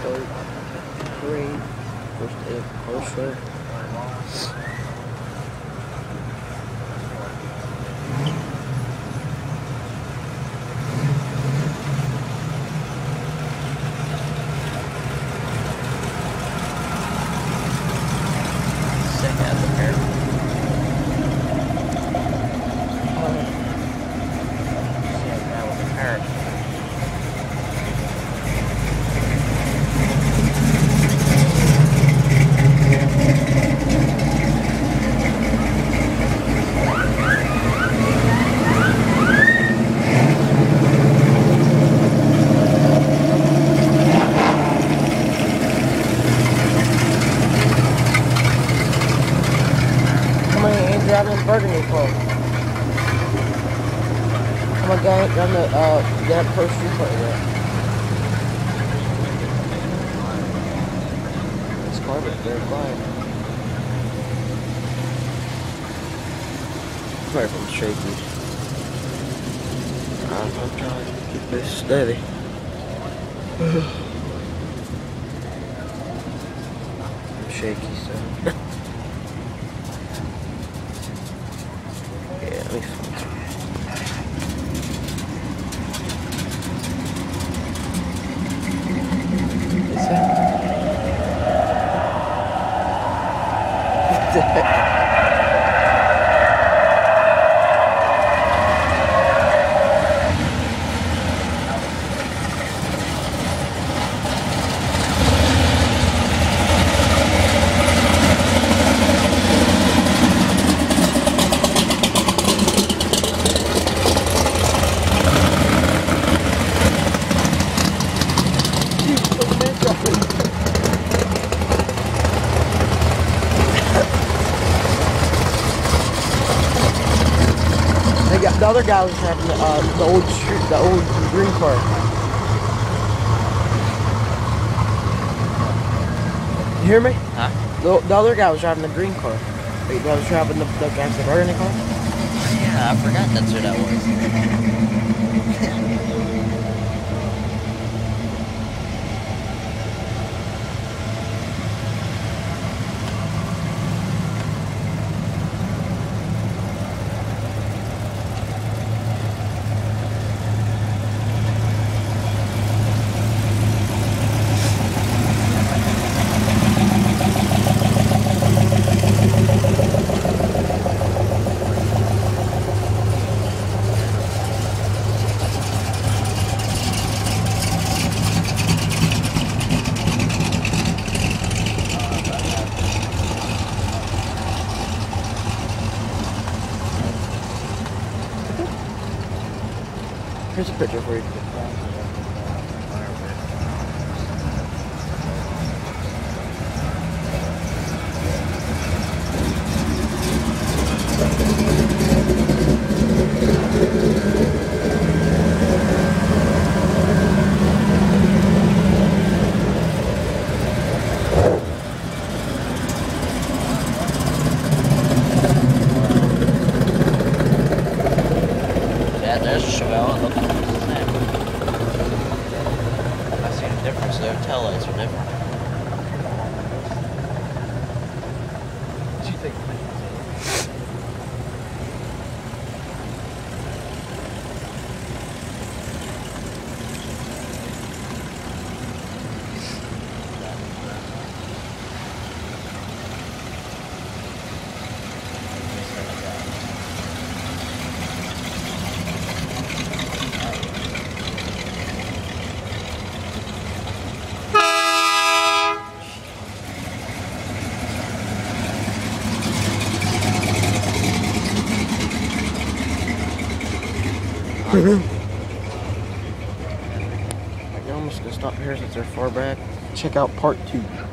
start parade. First day of car show. Sick as a pair. Sick that was a parrot. Driving in burgundy for. Come on, guy, on the that first street part there. This car was very quiet. Sorry if I'm shaky. I'm trying to keep this steady. I'm shaky, so. The other guy was having the old green car. You hear me? Huh? The other guy was driving the green car. The guy was driving the guy with the burgundy car. Yeah, I forgot that's who that was. Here's a picture for you. Yeah, there's a Chevelle. Look. I see the difference there. Tail lights are different. What do you think? I'm almost gonna stop here since they're far back. Check out part 2.